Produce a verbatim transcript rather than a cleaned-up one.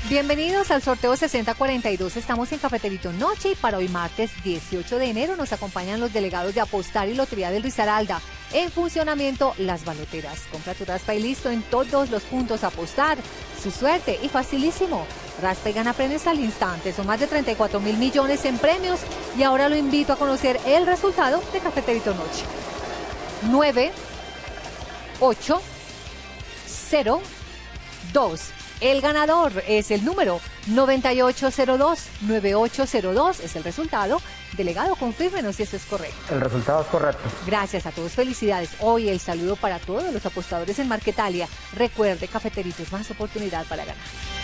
Bienvenidos al sorteo sesenta cuarenta y dos. Estamos en Cafeterito Noche y para hoy martes dieciocho de enero nos acompañan los delegados de Apostar y Lotería del Risaralda. En funcionamiento las baloteras. Compra tu raspa y listo en todos los puntos Apostar. Su suerte y facilísimo. Raspa y gana premios al instante. Son más de treinta y cuatro mil millones en premios. Y ahora lo invito a conocer el resultado de Cafeterito Noche. nueve, ocho, cero, dos. El ganador es el número noventa y ocho cero dos, noventa y ocho cero dos, es el resultado. Delegado, confírmenos si esto es correcto. El resultado es correcto. Gracias a todos, felicidades. Hoy el saludo para todos los apostadores en Marquetalia. Recuerde, Cafeterito es más oportunidad para ganar.